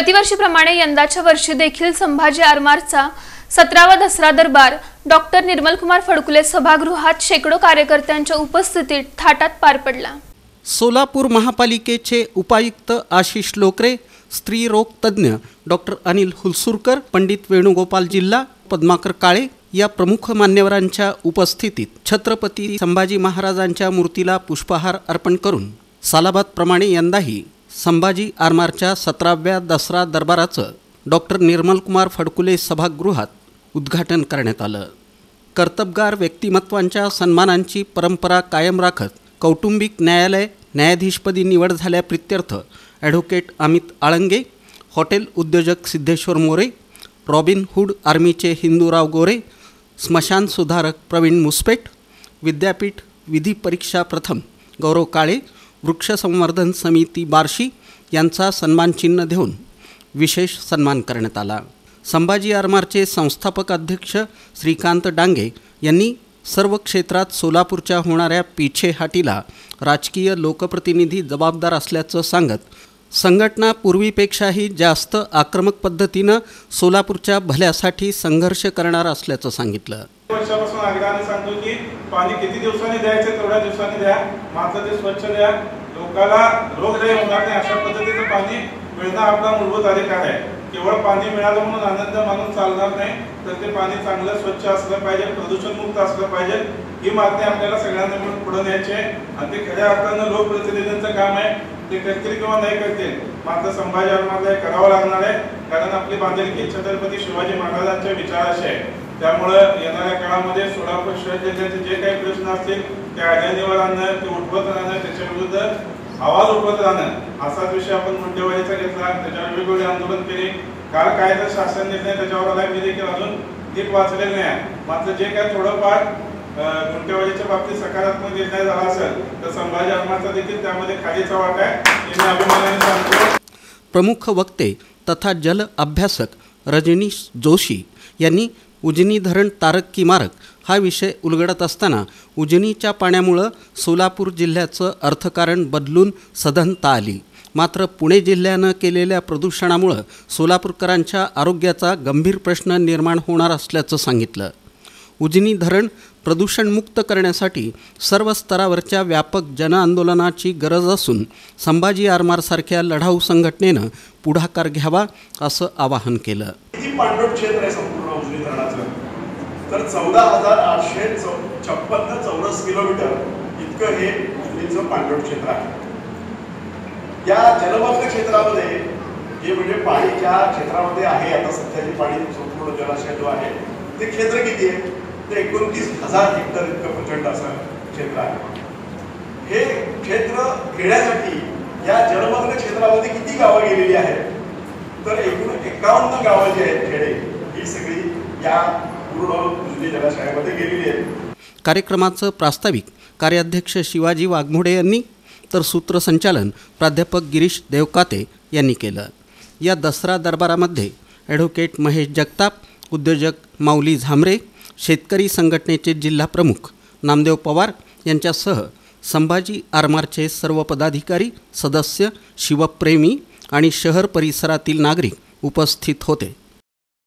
प्रतिवर्षीप्रमाणे यंदाच्या वर्षी देखील संभाजी आरमारचा 17वा दसरा दरबार डॉक्टर निर्मलकुमार फडकुले सभागृहात शेकडो कार्यकर्त्यांच्या उपस्थितीत थाटात पार पडला। सोलापूर महापालिकेचे उपायुक्त आशिष लोकरे, स्त्रीरोग तज्ञ डॉक्टर अनिल हुलसुरकर, पंडित वेणुगोपाल जिल्हा, पद्माकर काळे या प्रमुख मान्यवरांच्या उपस्थितीत छत्रपती संभाजी महाराजांच्या मूर्तीला पुष्पहार अर्पण करून सालाबादप्रमाणे यंदाही संभाजी आरमारच्या 17व्या दसरा दरबाराचं डॉक्टर निर्मलकुमार फडकुले सभागृहात उद्घाटन करण्यात आलं। कर्तबगार व्यक्तिमत्वांच्या सन्मानांची परंपरा कायम राखत कौटुंबिक न्यायालय न्यायाधीशपदी निवड झाल्याप्रित्यर्थ ॲडव्होकेट अमित आळंगे, हॉटेल उद्योजक सिद्धेश्वर मोरे, रॉबिन हुड आर्मीचे हिंदूराव गोरे, स्मशान सुधारक प्रवीण मुसपेट, विद्यापीठ विधी परीक्षा प्रथम गौरव काळे, वृक्ष संवर्धन समिती बार्शी यांचा सन्मानचिन्ह देऊन विशेष सन्मान करण्यात आला। संभाजी आरमारचे संस्थापक अध्यक्ष श्रीकांत डांगे यांनी सर्व क्षेत्रात सोलापूरच्या होणाऱ्या पीछेहाटीला राजकीय लोकप्रतिनिधी जबाबदार असल्याचं सांगत संघटना पूर्वीपेक्षाही जास्त आक्रमक पद्धतीनं सोलापूरच्या भल्यासाठी संघर्ष करणार असल्याचं सांगितलं। वर्षापासून आग्रहाने सांगतो की पाणी किती दिवसांनी द्यायचे तेवढ्या दिवसांनी द्या, मात्र ते स्वच्छ द्या, लोकांना रोगराई होणार नाही अशा पद्धतीचं पाणी मिळणं आपला मूलभूत अधिकार आहे। केवळ पाणी मिळालं म्हणून आनंद मानून चालणार नाही, तर ते पाणी चांगलं स्वच्छ असलं पाहिजे, प्रदूषणमुक्त असलं पाहिजे। ही मागणी आपल्याला सगळ्यांना मिळून पुढे न्यायची आहे आणि ते खऱ्या अर्थानं लोकप्रतिनिधींचं काम आहे। ते करतील किंवा नाही करतील, मात्र संभाजी आरमारला हे करावं लागणार आहे, कारण आपली बांधिलकी छत्रपती शिवाजी महाराजांच्या विचाराशी आहे। त्यामुळे येणाऱ्या काळामध्ये सोलापूर शहर जिल्ह्याचे जे काही प्रश्न असतील ते आढळणीवर आणणं, ते उठवत राहणं, त्याच्या विरुद्ध आवाज उठवत राहणं असाच विषय आपण मुंडेवाडीचा घेतला, त्याच्यावर वेगवेगळे आंदोलन केले। काल काय तर शासन निर्णय त्याच्यावर आला, मी देखील अजून नीट वाचलेलं नाही, मात्र जे काय थोडंफार मुंडेवाडीच्या बाबतीत सकारात्मक निर्णय झाला असेल तर संभाजी आरमारचा देखील त्यामध्ये खालीचा वाटा आहे, हे मी अभिमानाने सांगतो। प्रमुख वक्ते तथा जल अभ्यासक रजनीश जोशी यांनी उजनी धरण तारक की मारक हा विषय उलगडत असताना उजनीच्या पाण्यामुळं सोलापूर जिल्ह्याचं अर्थकारण बदलून सधनता आली, मात्र पुणे जिल्ह्यानं केलेल्या प्रदूषणामुळं सोलापूरकरांच्या आरोग्याचा गंभीर प्रश्न निर्माण होणार असल्याचं सांगितलं। उजनी धरण प्रदूषणमुक्त करण्यासाठी सर्व स्तरावरच्या व्यापक जनआंदोलनाची गरज असून संभाजी आरमारसारख्या लढाऊ संघटनेनं पुढाकार घ्यावा असं आवाहन केलं। पाणलोट क्षेत्र आहे संपूर्ण उजनी धरणाचं, तर 14,856 चौरस किलोमीटर इतकं हे उजनीचं पाणलोट क्षेत्र आहे। या जलमग्न क्षेत्रामध्ये जे म्हणजे पाणी ज्या क्षेत्रामध्ये आहे आता सध्या जे पाणी संपूर्ण जलाशय जो आहे ते क्षेत्र किती आहे, ते 29,000 हेक्टर इतकं प्रचंड असं क्षेत्र आहे। हे क्षेत्र घेण्यासाठी या जलमग्न क्षेत्रामध्ये किती गावं गेलेली आहेत, तर एकूण 51 गावं जी आहेत खेडे ही सगळी या पूर्ण उजनी जलाशयामध्ये गेलेली आहेत। कार्यक्रमाचं प्रास्ताविक कार्याध्यक्ष शिवाजी वाघमोडे यांनी तर सूत्रसंचालन प्राध्यापक गिरीश देवकाते यांनी केलं। या दसरा दरबारामध्ये ॲडव्होकेट महेश जगताप, उद्योजक माऊली झांबरे, शेतकरी संघटनेचे जिल्हा प्रमुख नामदेव पवार यांच्यासह संभाजी आरमारचे सर्व पदाधिकारी, सदस्य, शिवप्रेमी आणि शहर परिसरातील नागरिक उपस्थित होते।